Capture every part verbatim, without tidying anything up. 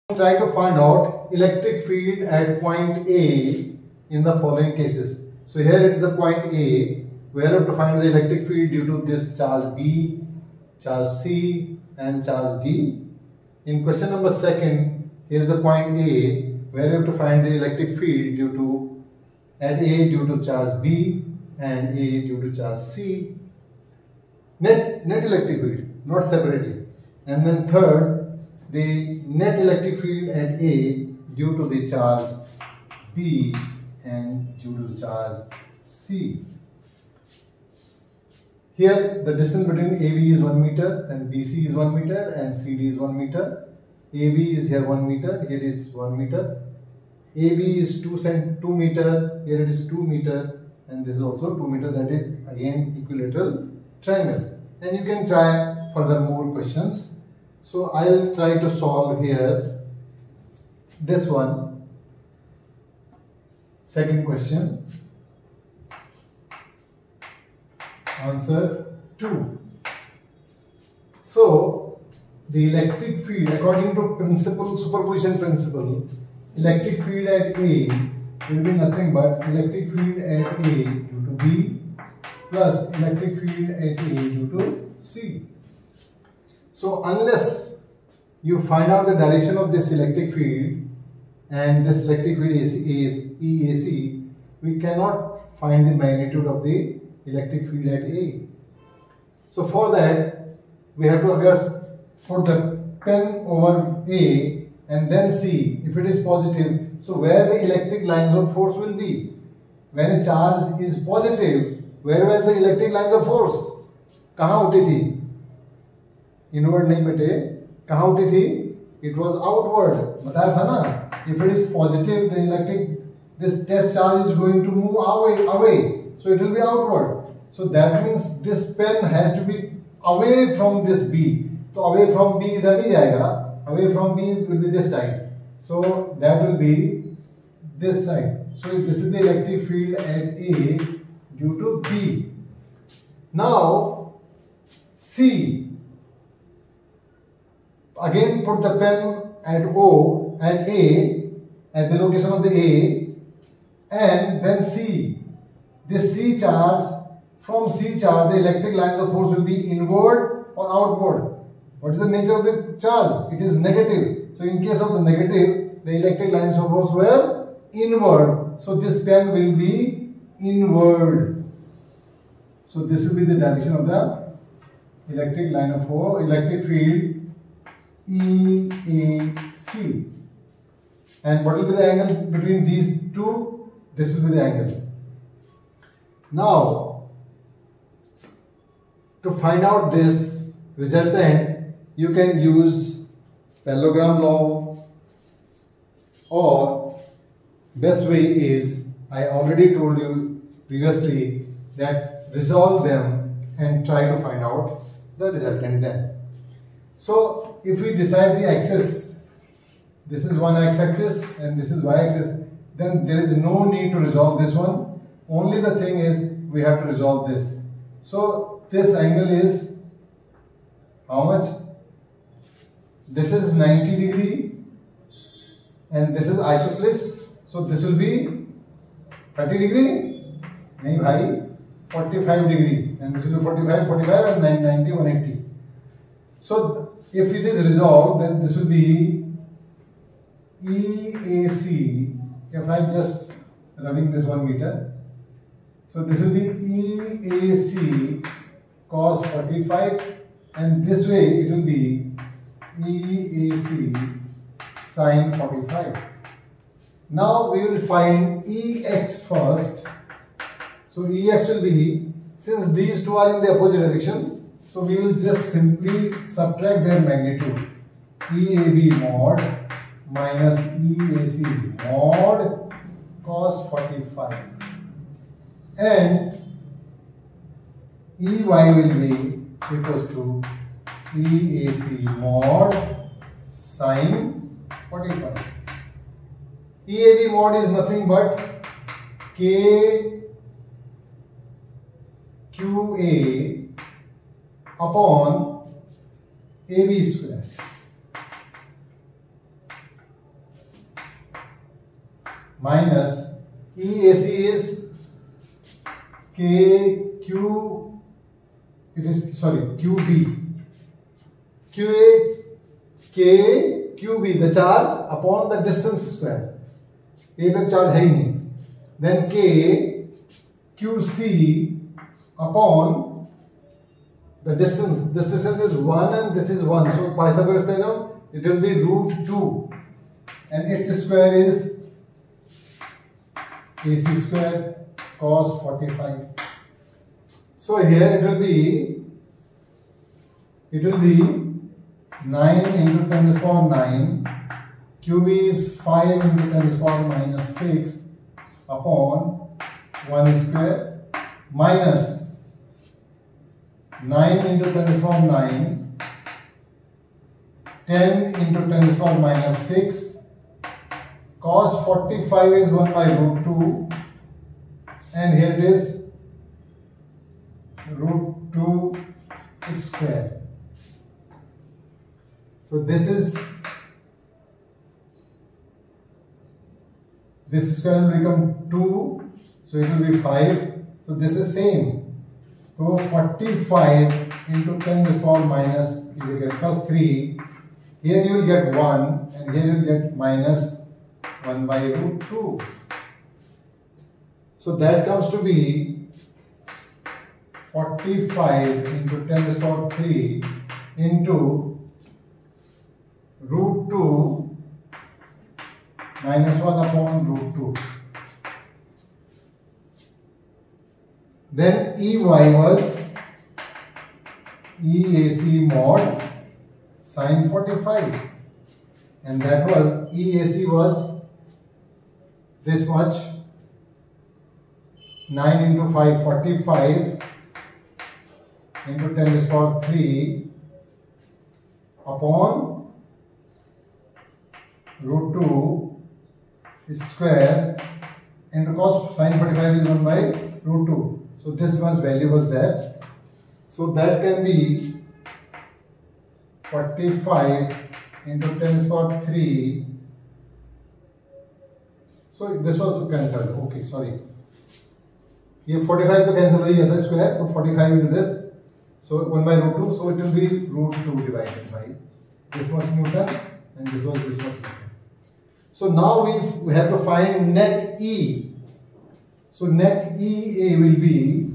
Try to find out electric field at point A in the following cases. So here it is the point A, where we have to find the electric field due to this charge B, charge C and charge D. In question number second, here is the point A, where we have to find the electric field due to at A due to charge B and A due to charge C. Net, net electric field, not separately. And then third, the net electric field at A due to the charge B and due to the charge C. Here the distance between A B is one meter and B C is one meter and C D is one meter. A B is here one meter, here is one meter. A B is two cent two meter, here it is two meter, and this is also two meter. That is again equilateral triangle. And you can try further more questions. So I'll try to solve here this one. Second question. Answer two. So the electric field, according to principle, superposition principle, electric field at A will be nothing but electric field at A due to B plus electric field at A due to C. So unless you find out the direction of this electric field and this electric field is E A C, we cannot find the magnitude of the electric field at A. So for that, we have to just put the pen over A and then see if it is positive. So where the electric lines of force will be. When a charge is positive, where were the electric lines of force? कहाँ होती थी? Inward नहीं बेटे, कहाँ होती थी? It was outward. बताया था ना? If it is positive, the electric, this test charge is going to move away, away. So it will be outward. So that means this pen has to be away from this B. So away from B इधर नहीं जाएगा. Away from B will be this side. So that will be this side. So this is the electric field at A due to B. Now C. Again put the pen at O, at A, at the location of the A, and then C. This C charge, from C charge the electric lines of force will be inward or outward. What is the nature of the charge? It is negative. So in case of the negative, the electric lines of force were inward. So this pen will be inward. So this will be the direction of the electric line of force, electric field E A C. And what will be the angle between these two? This will be the angle. Now, to find out this resultant, you can use parallelogram law, or best way is, I already told you previously, that resolve them and try to find out the resultant then. So if we decide the axis, this is one x-axis and this is y-axis, then there is no need to resolve this one. Only the thing is we have to resolve this. So this angle is how much? This is ninety degree and this is isosceles. So this will be thirty degree. Nahin bhai, forty-five degree, and this will be forty-five, forty-five and ninety, one eighty. So if it is resolved, then this will be E A C. If I am just rubbing this one meter, so this will be E A C cos forty-five, and this way it will be E A C sin forty-five. Now we will find E X first. So E X will be, since these two are in the opposite direction, so we will just simply subtract their magnitude. E A B mod minus E A C mod cos forty-five. And E Y will be equals to E A C mod sin forty-five. E A B mod is nothing but K Q A upon A B square. minus E A C is K Q, it is sorry Q B, Q A K Q B, the charge upon the distance square. A पे charge है ही नहीं. Then K Q C upon the distance. This distance is one and this is one. So Pythagoras theorem, it will be root two, and its square is A C square cos forty-five. So here it will be, it will be nine into ten to the power nine. Q B is five into ten to the power minus six upon one square minus nine into ten to the power nine, ten into ten to the power minus six, cos forty-five is one by root two, and here it is root two square. So this is, this square will become two, so it will be five. So this is same. So forty-five into ten to the power minus is equal to plus three. Here you will get one, and here you will get minus one by root two. So that comes to be forty-five into ten to the power three into root two minus one upon root two. Then E Y was E A C mod sine forty-five, and that was E A C was this much, nine into five, forty-five into ten to the power three upon root two square into cos sine forty-five is one by root two. So this much value was there. So that can be forty-five into ten to the power three. So this was cancelled. Okay, sorry. ये forty-five तो cancel हो गया था square, तो forty-five into this. So one by root two. So it will be root two divided by this much Newton, and this was this much Newton. So now we we have to find net E. So net E A will be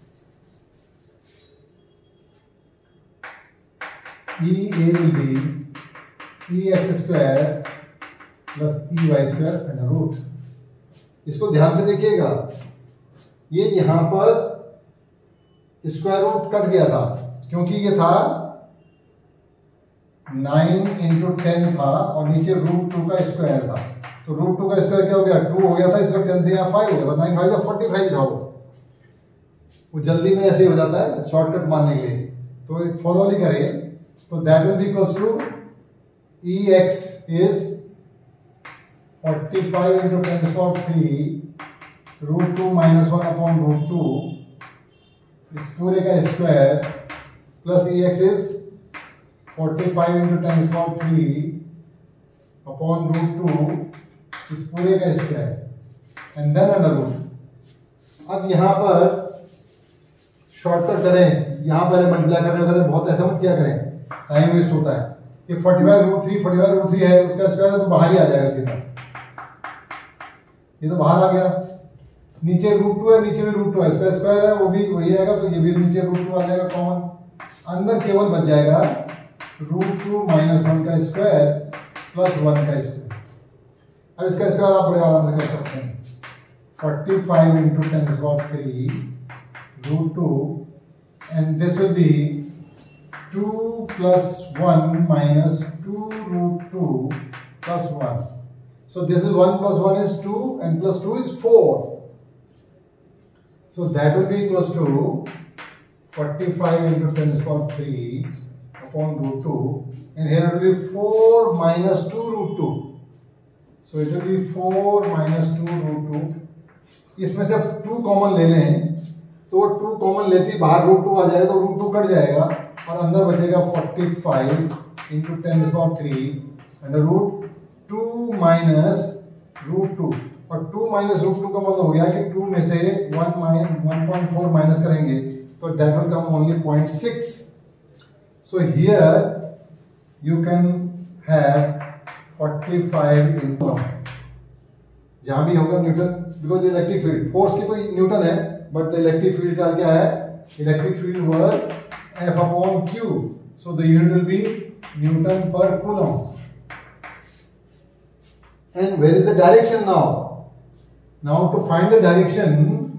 E A will be E x square plus E y square under root. इसको ध्यान से देखिएगा, ये यहां पर square root cut गया था क्योंकि ये था नाइन इंटू टेन था और नीचे रूट टू का स्क्वायर था, तो रूट टू का स्क्वायर क्या हो गया, टू हो गया था, इसका टेन से यहाँ फाइव हो गया था, नाइन फाइव फोर्टी फाइव था वो वो जल्दी में ऐसे ही हो जाता है शॉर्टकट मारने के लिए, तो फॉलो नहीं करें, तो that will be equals to E x is forty-five into ten to the power three root two minus one upon root two, इस पूरे का square plus E x is forty-five into ten to the power three upon root two, इस पूरे का square and then under root. अब यहाँ पर shortcut करें, यहाँ पर मल्टीप्लाई करने करें, बहुत ऐसा मत क्या करें, टाइम वेस्ट होता है। कि forty-five root three forty-five root three है, उसका स्क्वायर तो बाहर ही आ जाएगा सीधा, ये तो बाहर आ गया, नीचे रूट टू है, नीचे भी रूट टू है, इसका स्क्वायर है वो भी वही आएगा, तो ये भी नीचे रूट टू आ जाएगा कॉमन, अंदर केवल बच जाएगा रूट टू माइनस वन का स्क्वायर प्लस वन का स्क्वायर। अब इसका स्क्वायर आप बड़े आराम से कर सकते हैं, forty-five into ten to the power three root two, and this will be two plus one minus two root two plus one. So this is one plus one is two and plus two is four. So that will be equals to forty-five into ten to the power three upon root two, and here it will be four minus two root two. So it will be four minus two root two. इसमें से two common ले लें तो two common लेती बाहर root two आ जाएगा तो root two cut जाएगा और अंदर बचेगा forty-five into ten to the power three under root two minus root two, और टू माइनस रूट टू का मतलब हो गया कि टू में से one minus one point four minus करेंगे तो that will come only point six. So here you can have forty five into जहां भी होगा newton, because electric field force की तो न्यूटन है बट द इलेक्ट्रिक फील्ड का क्या है, electric field was F upon Q. So the unit will be newton per coulomb. And where is the direction now? Now to find the direction,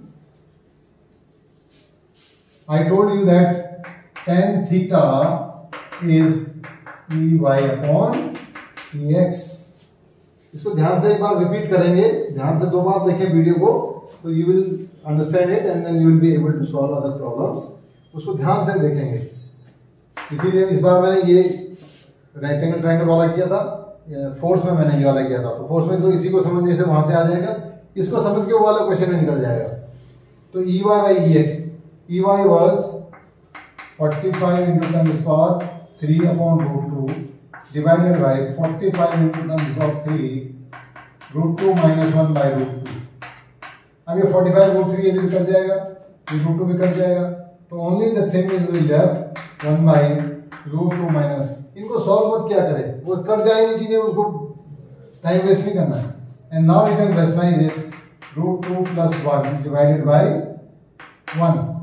I told you that tan theta is E y upon E x. इसको ध्यान से एक बार repeat करेंगे, ध्यान से दो बार देखें video को, तो you will understand it and then you will be able to solve other problems. उसको ध्यान से देखेंगे. इसीलिए इस बार मैंने ये रेक्टेंगल ट्रायंगल वाला किया था, फोर्स में मैंने ये वाला किया था. तो फोर्स में तो इसी को समझने से वहां से आ जाएगा, इसको समझ के वो वाला क्वेश्चन में निकल जाएगा. तो E Y by E X, E Y was forty five into ten to power three upon root two divided by forty five into ten to power three root two minus one by root two. अब ये forty five root three ये भी cut जाएगा, ये root two भी cut जाएगा, तो only the thing is will left one by root two minus. इनको सॉल्व मत क्या करें, वो कट जाएंगी चीजें, उसको टाइम वेस्ट नहीं करना है. And now you can rationalise it, root two plus one divided by one.